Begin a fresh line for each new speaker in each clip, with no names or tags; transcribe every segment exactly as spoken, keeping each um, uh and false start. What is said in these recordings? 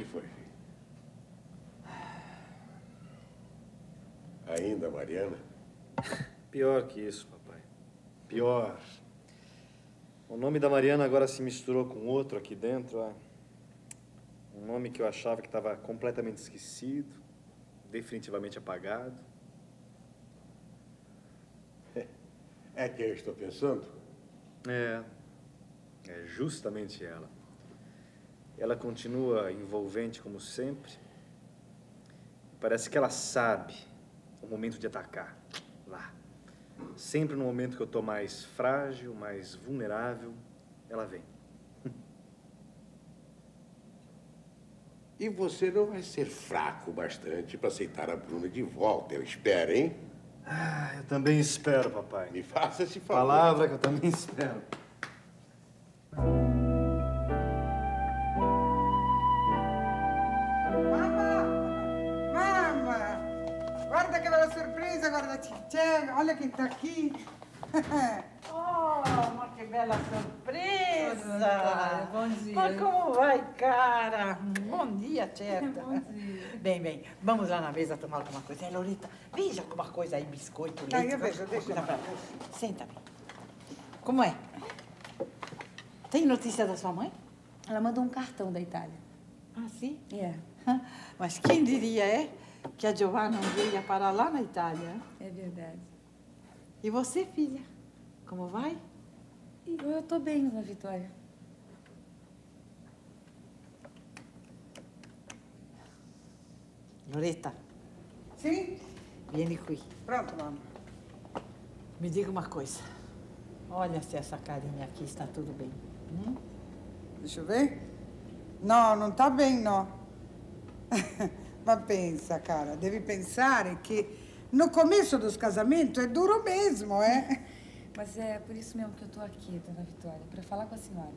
que foi, filho? Ainda, Mariana?
Pior que isso, papai. Pior. O nome da Mariana agora se misturou com outro aqui dentro. Ó. Um nome que eu achava que estava completamente esquecido, definitivamente apagado.
É quem eu estou pensando?
É. É justamente ela. Ela continua envolvente como sempre. Parece que ela sabe o momento de atacar. Lá. Sempre no momento que eu estou mais frágil, mais vulnerável, ela vem.
E você não vai ser fraco bastante para aceitar a Bruna de volta, eu espero, hein?
Ah, eu também espero, papai.
Me faça esse favor.
Palavra que eu também espero.
Mamma! Mamma! Guarda che bella sorpresa, guarda Cicciello, olha quem tá aqui.
Oh, ma che bella sorpresa!
Natália, bom dia.
Ma como vai, cara? Bom dia, certo.
Bom dia.
Bem, bem, vamos lá na mesa tomar alguma coisa. É, Loreta, veja alguma coisa aí, biscoito, leite.
Ah, eu vejo, deixa
coisa
eu
pra... Senta bem. Como é? Tem notícia da sua mãe?
Ela mandou um cartão da Itália.
Ah, sim?
É.
Mas quem diria, é, que a Giovanna um dia ia parar lá na Itália?
É verdade.
E você, filha? Como vai?
Eu, eu tô bem, dona Vitória.
Loreta,
Sim?
vieni qui.
Pronto, mamma.
Me diga uma coisa. Olha se essa carinha aqui está tudo bem. Hum?
Deixa eu ver. No, non tá bem, no. Ma pensa, cara, devi pensare che no começo dos casamentos é duro mesmo, é?
Mas é por isso mesmo que eu tô aqui, dona Vitória, para falar com a senhora.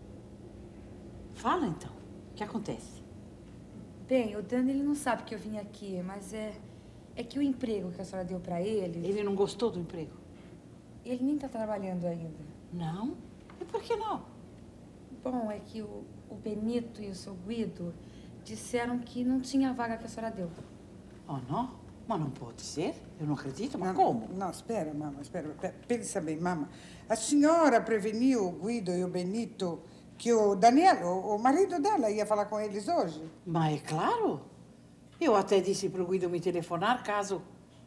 Fala então. O que acontece?
Bem, o Dani, ele não sabe que eu vim aqui, mas é... É que o emprego que a senhora deu para ele...
Ele não gostou do emprego?
Ele nem tá trabalhando ainda.
Não? E por que não?
Bom, é que o, o Benito e o seu Guido disseram que não tinha a vaga que a senhora deu.
Oh, não? Mas não pode ser. Eu não acredito. Mas
Não,
como?
Não, espera, mamma, espera. Pe- Pensa bem, mamma. A senhora preveniu o Guido e o Benito que o Daniel, o, o marido dela, ia falar com eles hoje?
Mas é claro. Eu até disse para o Guido me telefonar caso...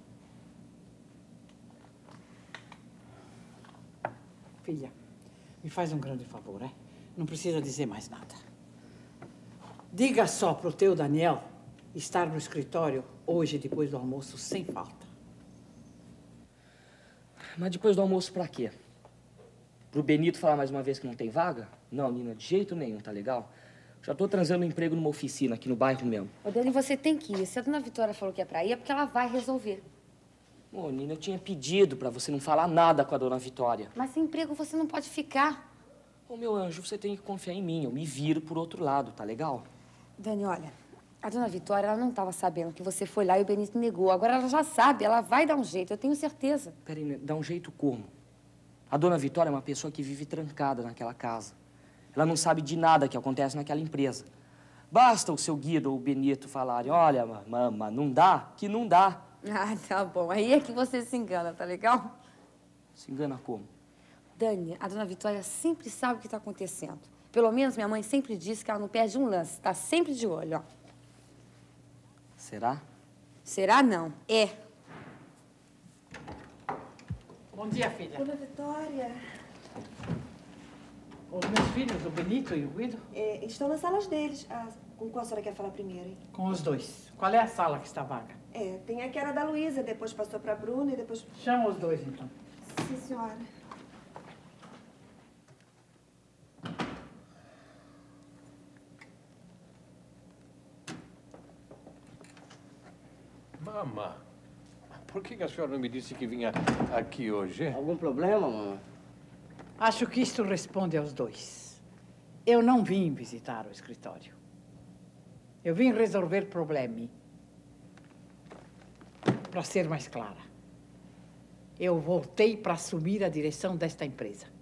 Filha, me faz um grande favor, é? Não precisa dizer mais nada. Diga só pro teu Daniel estar no escritório hoje, depois do almoço, sem falta.
Mas depois do almoço pra quê? Pro Benito falar mais uma vez que não tem vaga? Não, Nina, de jeito nenhum, tá legal? Já tô transando um emprego numa oficina aqui no bairro mesmo.
Ô, Dani, você tem que ir. Se a dona Vitória falou que é pra ir, é porque ela vai resolver.
Ô, Nina, eu tinha pedido pra você não falar nada com a dona Vitória.
Mas sem emprego você não pode ficar.
Ô, meu anjo, você tem que confiar em mim. Eu me viro por outro lado, tá legal?
Dani, olha, a dona Vitória, ela não estava sabendo que você foi lá e o Benito negou. Agora ela já sabe, ela vai dar um jeito, eu tenho certeza.
Peraí, dá um jeito como? A dona Vitória é uma pessoa que vive trancada naquela casa. Ela não sabe de nada que acontece naquela empresa. Basta o seu Guido ou o Benito falarem, olha, mama, não dá, que não dá.
Ah, tá bom. Aí é que você se engana, tá legal?
Se engana como?
Dani, a dona Vitória sempre sabe o que está acontecendo. Pelo menos minha mãe sempre disse que ela não perde um lance. Está sempre de olho, ó.
Será?
Será não? É.
Bom dia, filha.
Dona Vitória,
Os meus filhos, o Benito e o Guido?
é, estão nas salas deles. Ah, com qual a senhora quer falar primeiro, hein?
Com os dois. Qual é a sala que está vaga?
É, tem a que era da Luísa, depois passou pra Bruna e depois...
Chama os dois, então.
Sim, senhora.
Mamã, por que a senhora não me disse que vinha aqui hoje?
Algum problema, mamãe?
Acho que isto responde aos dois. Eu não vim visitar o escritório. Eu vim resolver problemas. Para ser mais clara, eu voltei para assumir a direção desta empresa.